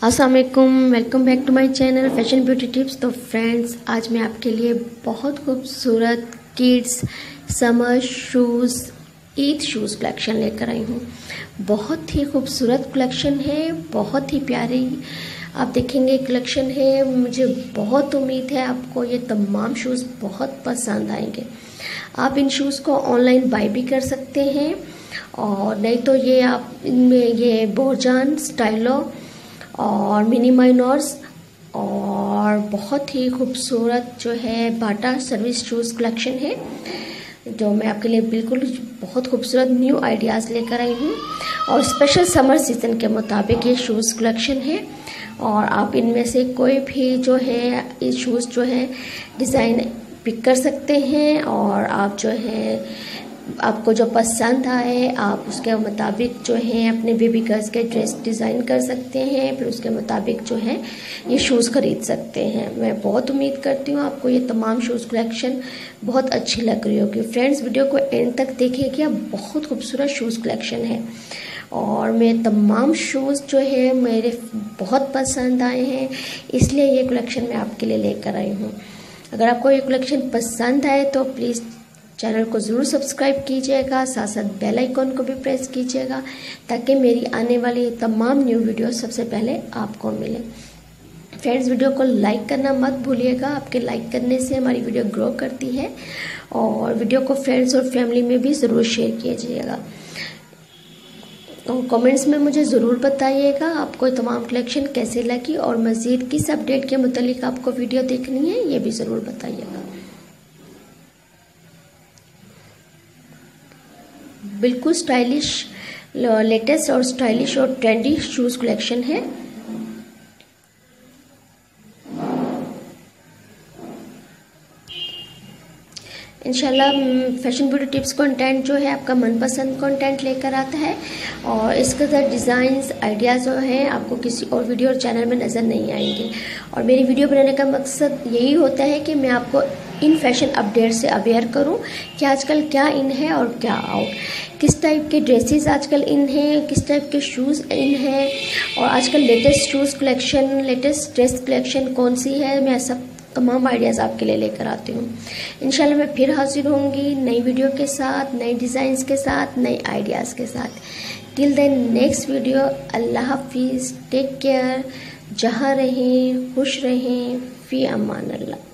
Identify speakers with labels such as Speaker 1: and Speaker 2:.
Speaker 1: अस्सलाम वालेकुम, welcome back to my channel fashion beauty tips. तो फ्रेंड्स, आज मैं आपके लिए बहुत खूबसूरत kids summer shoes Eid shoes collection लेकर आई हूँ। बहुत ही खूबसूरत कलेक्शन है, बहुत ही प्यारी आप देखेंगे कलेक्शन है। मुझे बहुत उम्मीद है आपको ये तमाम शूज़ बहुत पसंद आएंगे। आप इन शूज़ को ऑनलाइन बाय भी कर सकते हैं और नहीं तो ये आप इनमें ये बोरजान, स्टाइलो और मिनी माइनोर्स और बहुत ही खूबसूरत जो है बाटा सर्विस शूज़ कलेक्शन है, जो मैं आपके लिए बिल्कुल बहुत खूबसूरत न्यू आइडियाज़ लेकर आई हूँ और स्पेशल समर सीज़न के मुताबिक ये शूज़ कलेक्शन है। और आप इनमें से कोई भी जो है ये शूज़ जो है डिज़ाइन पिक कर सकते हैं और आप जो है आपको जो पसंद आए आप उसके मुताबिक जो है अपने बेबी गर्ल्स के ड्रेस डिज़ाइन कर सकते हैं, फिर उसके मुताबिक जो है ये शूज़ खरीद सकते हैं। मैं बहुत उम्मीद करती हूँ आपको ये तमाम शूज़ कलेक्शन बहुत अच्छी लग रही होगी। फ्रेंड्स, वीडियो को एंड तक देखिएगा, बहुत खूबसूरत शूज़ कलेक्शन है और मैं तमाम शूज़ जो है मेरे बहुत पसंद आए हैं, इसलिए ये कलेक्शन मैं आपके लिए लेकर आई हूँ। अगर आपको ये कलेक्शन पसंद आए तो प्लीज़ चैनल को ज़रूर सब्सक्राइब कीजिएगा, साथ साथ बेल आइकॉन को भी प्रेस कीजिएगा ताकि मेरी आने वाली तमाम न्यू वीडियो सबसे पहले आपको मिले। फ्रेंड्स, वीडियो को लाइक करना मत भूलिएगा, आपके लाइक करने से हमारी वीडियो ग्रो करती है और वीडियो को फ्रेंड्स और फैमिली में भी ज़रूर शेयर कीजिएगा। तो कमेंट्स में मुझे ज़रूर बताइएगा आपको तमाम कलेक्शन कैसे लगी और मज़ीद किस अपडेट के मुतालिक आपको वीडियो देखनी है ये भी ज़रूर बताइएगा। बिल्कुल स्टाइलिश, लेटेस्ट और स्टाइलिश और ट्रेंडी शूज़ कलेक्शन है। इंशाल्लाह फैशन ब्यूटी टिप्स कंटेंट जो है आपका मनपसंद कंटेंट लेकर आता है और इसके साथ डिज़ाइंस आइडियाज़ जो है आपको किसी और वीडियो और चैनल में नज़र नहीं आएंगे। और मेरी वीडियो बनाने का मकसद यही होता है कि मैं आपको इन फैशन अपडेट से अवेयर करूं कि आजकल क्या इन है और क्या आउट, किस टाइप के ड्रेसेस आजकल इन हैं, किस टाइप के शूज़ इन हैं और आजकल latest shoes collection, latest dress collection कौन सी है, मैं सब तमाम आइडियाज़ आपके लिए लेकर आती हूँ। इंशाल्लाह मैं फिर हाजिर होंगी नई वीडियो के साथ, नई डिज़ाइंस के साथ, नए आइडियाज़ के साथ। टिल देन नेक्स्ट वीडियो, अल्लाह हाफिज़, टेक केयर, जहाँ रहें खुश रहें, फ़ी अमान अल्लाह।